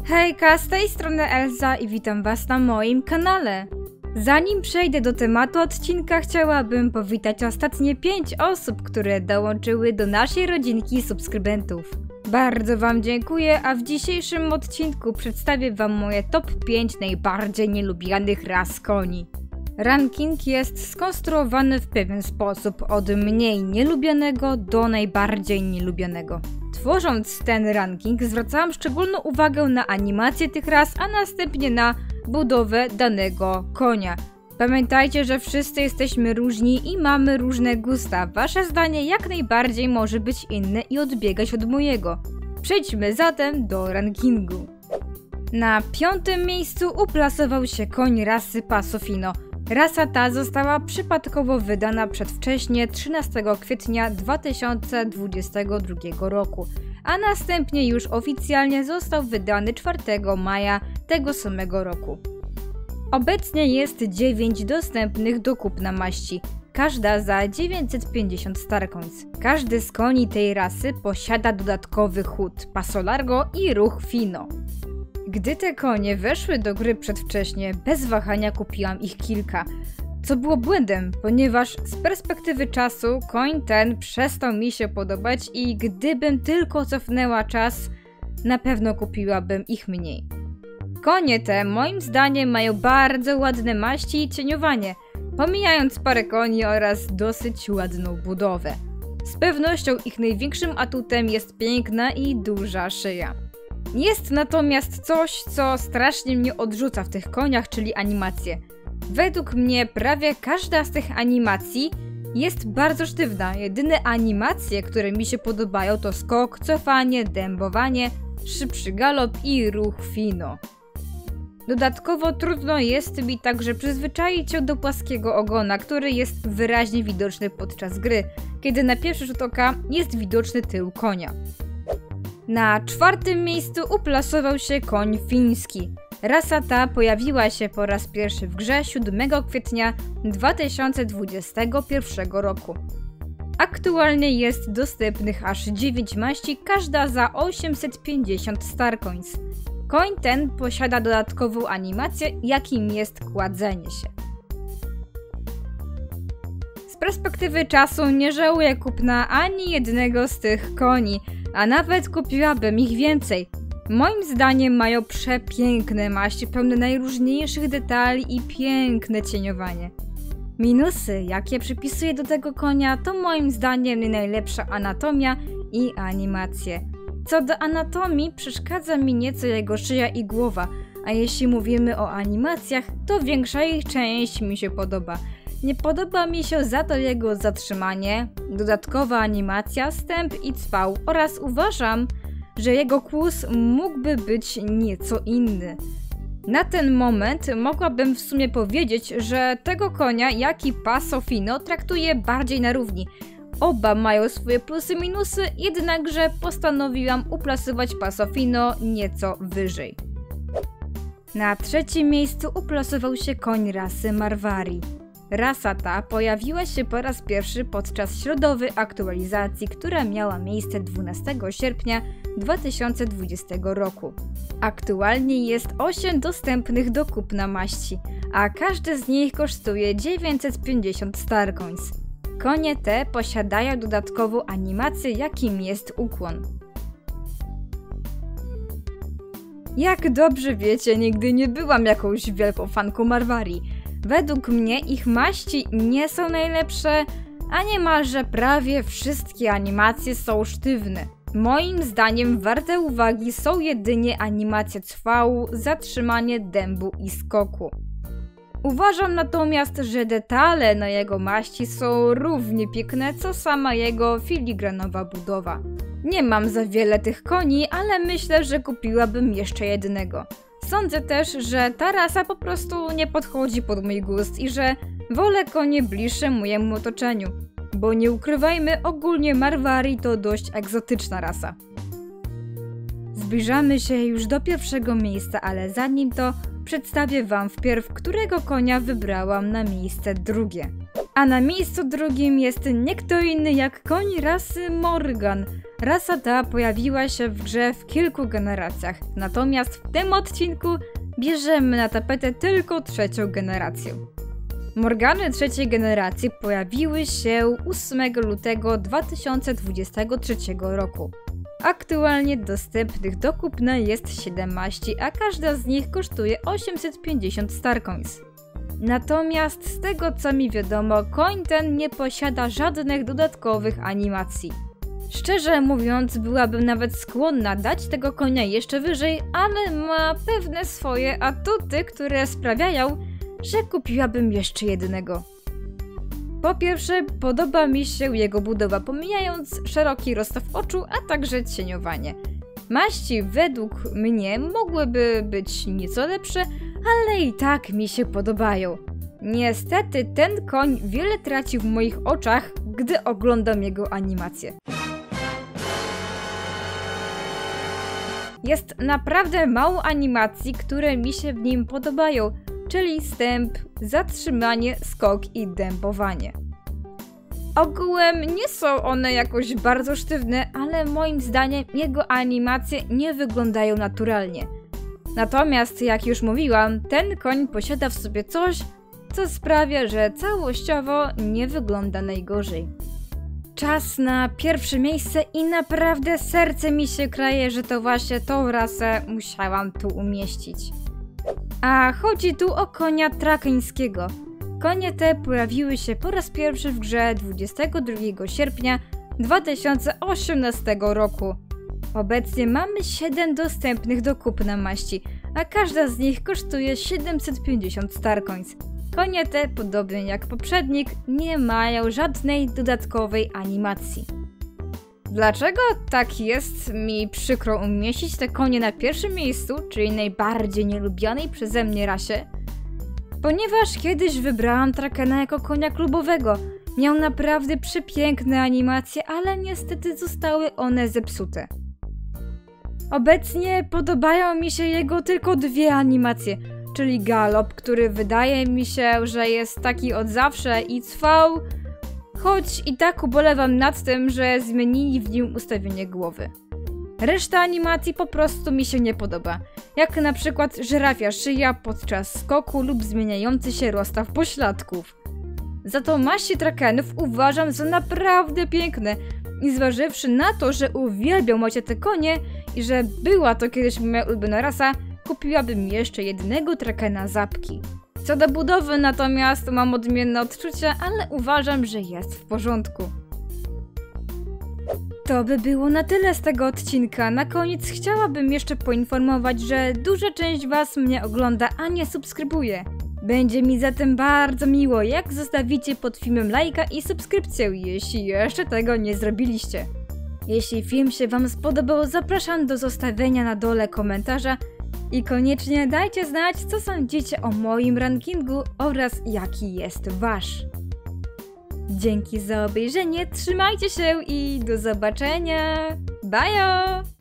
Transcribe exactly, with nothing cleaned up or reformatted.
Hejka, z tej strony Elza i witam was na moim kanale. Zanim przejdę do tematu odcinka, chciałabym powitać ostatnie pięć osób, które dołączyły do naszej rodzinki subskrybentów. Bardzo wam dziękuję, a w dzisiejszym odcinku przedstawię wam moje top pięć najbardziej nielubianych ras koni. Ranking jest skonstruowany w pewien sposób od mniej nielubianego do najbardziej nielubianego. Tworząc ten ranking zwracałam szczególną uwagę na animację tych ras, a następnie na budowę danego konia. Pamiętajcie, że wszyscy jesteśmy różni i mamy różne gusta. Wasze zdanie jak najbardziej może być inne i odbiegać od mojego. Przejdźmy zatem do rankingu. Na piątym miejscu uplasował się koń rasy Paso Fino. Rasa ta została przypadkowo wydana przedwcześnie trzynastego kwietnia dwa tysiące dwudziestego drugiego roku, a następnie już oficjalnie został wydany czwartego maja tego samego roku. Obecnie jest dziewięć dostępnych do kupna maści, każda za dziewięćset pięćdziesiąt starcoins. Każdy z koni tej rasy posiada dodatkowy chód Paso Largo i ruch Fino. Gdy te konie weszły do gry przedwcześnie, bez wahania kupiłam ich kilka, co było błędem, ponieważ z perspektywy czasu koń ten przestał mi się podobać i gdybym tylko cofnęła czas, na pewno kupiłabym ich mniej. Konie te moim zdaniem mają bardzo ładne maści i cieniowanie, pomijając parę koni oraz dosyć ładną budowę. Z pewnością ich największym atutem jest piękna i duża szyja. Jest natomiast coś, co strasznie mnie odrzuca w tych koniach, czyli animacje. Według mnie prawie każda z tych animacji jest bardzo sztywna. Jedyne animacje, które mi się podobają, to skok, cofanie, dębowanie, szybszy galop i ruch Fino. Dodatkowo trudno jest mi także przyzwyczaić się do płaskiego ogona, który jest wyraźnie widoczny podczas gry, kiedy na pierwszy rzut oka jest widoczny tył konia. Na czwartym miejscu uplasował się koń fiński. Rasa ta pojawiła się po raz pierwszy w grze siódmego kwietnia dwa tysiące dwudziestego pierwszego roku. Aktualnie jest dostępnych aż dziewięć maści, każda za osiemset pięćdziesiąt starcoins. Koń ten posiada dodatkową animację, jakim jest kładzenie się. Z perspektywy czasu nie żałuję kupna ani jednego z tych koni, a nawet kupiłabym ich więcej. Moim zdaniem mają przepiękne maści, pełne najróżniejszych detali i piękne cieniowanie. Minusy, jakie przypisuję do tego konia, to moim zdaniem najlepsza anatomia i animacje. Co do anatomii, przeszkadza mi nieco jego szyja i głowa, a jeśli mówimy o animacjach, to większa ich część mi się podoba. Nie podoba mi się za to jego zatrzymanie, dodatkowa animacja, stęp i cwał oraz uważam, że jego kłus mógłby być nieco inny. Na ten moment mogłabym w sumie powiedzieć, że tego konia, jak i Paso Fino traktuję bardziej na równi. Oba mają swoje plusy i minusy, jednakże postanowiłam uplasować Paso Fino nieco wyżej. Na trzecim miejscu uplasował się koń rasy Marwari. Rasa ta pojawiła się po raz pierwszy podczas środowej aktualizacji, która miała miejsce dwunastego sierpnia dwa tysiące dwudziestego roku. Aktualnie jest osiem dostępnych do kupna maści, a każdy z nich kosztuje dziewięćset pięćdziesiąt starcoins. Konie te posiadają dodatkową animację, jakim jest ukłon. Jak dobrze wiecie, nigdy nie byłam jakąś wielką fanką Marwari. Według mnie ich maści nie są najlepsze, a niemalże prawie wszystkie animacje są sztywne. Moim zdaniem warte uwagi są jedynie animacje cwału, zatrzymanie dębu i skoku. Uważam natomiast, że detale na jego maści są równie piękne, co sama jego filigranowa budowa. Nie mam za wiele tych koni, ale myślę, że kupiłabym jeszcze jednego. Sądzę też, że ta rasa po prostu nie podchodzi pod mój gust i że wolę konie bliższe mojemu otoczeniu. Bo nie ukrywajmy, ogólnie Marwari to dość egzotyczna rasa. Zbliżamy się już do pierwszego miejsca, ale zanim to przedstawię wam wpierw, którego konia wybrałam na miejsce drugie. A na miejscu drugim jest nie kto inny jak koń rasy Morgan, Rasa ta pojawiła się w grze w kilku generacjach, natomiast w tym odcinku bierzemy na tapetę tylko trzecią generację. Morgany trzeciej generacji pojawiły się ósmego lutego dwa tysiące dwudziestego trzeciego roku. Aktualnie dostępnych do kupna jest siedem maści, a każda z nich kosztuje osiemset pięćdziesiąt Starcoins. Natomiast z tego co mi wiadomo, koń ten nie posiada żadnych dodatkowych animacji. Szczerze mówiąc, byłabym nawet skłonna dać tego konia jeszcze wyżej, ale ma pewne swoje atuty, które sprawiają, że kupiłabym jeszcze jednego. Po pierwsze, podoba mi się jego budowa, pomijając szeroki rozstaw oczu, a także cieniowanie. Maści według mnie mogłyby być nieco lepsze, ale i tak mi się podobają. Niestety ten koń wiele traci w moich oczach, gdy oglądam jego animację. Jest naprawdę mało animacji, które mi się w nim podobają, czyli stęp, zatrzymanie, skok i dębowanie. Ogółem nie są one jakoś bardzo sztywne, ale moim zdaniem jego animacje nie wyglądają naturalnie. Natomiast jak już mówiłam, ten koń posiada w sobie coś, co sprawia, że całościowo nie wygląda najgorzej. Czas na pierwsze miejsce i naprawdę serce mi się kraje, że to właśnie tą rasę musiałam tu umieścić. A chodzi tu o konia trakeńskiego. Konie te pojawiły się po raz pierwszy w grze dwudziestego drugiego sierpnia dwa tysiące osiemnastego roku. Obecnie mamy siedem dostępnych do kupna maści, a każda z nich kosztuje siedemset pięćdziesiąt Starcoins. Konie te, podobnie jak poprzednik, nie mają żadnej dodatkowej animacji. Dlaczego tak jest mi przykro umieścić te konie na pierwszym miejscu, czyli najbardziej nielubianej przeze mnie rasie? Ponieważ kiedyś wybrałam Trakena jako konia klubowego. Miał naprawdę przepiękne animacje, ale niestety zostały one zepsute. Obecnie podobają mi się jego tylko dwie animacje, czyli galop, który wydaje mi się, że jest taki od zawsze i cwał, choć i tak ubolewam nad tym, że zmienili w nim ustawienie głowy. Reszta animacji po prostu mi się nie podoba, jak na przykład żyrafia szyja podczas skoku lub zmieniający się rozstaw pośladków. Za to maści trakenów uważam za naprawdę piękne i zważywszy na to, że uwielbiam macie te konie i że była to kiedyś moja ulubiona rasa, kupiłabym jeszcze jednego trakena Zapki. Co do budowy natomiast mam odmienne odczucia, ale uważam, że jest w porządku. To by było na tyle z tego odcinka. Na koniec chciałabym jeszcze poinformować, że duża część was mnie ogląda, a nie subskrybuje. Będzie mi zatem bardzo miło, jak zostawicie pod filmem lajka i subskrypcję, jeśli jeszcze tego nie zrobiliście. Jeśli film się wam spodobał, zapraszam do zostawienia na dole komentarza i koniecznie dajcie znać, co sądzicie o moim rankingu oraz jaki jest wasz. Dzięki za obejrzenie, trzymajcie się i do zobaczenia! Bajo!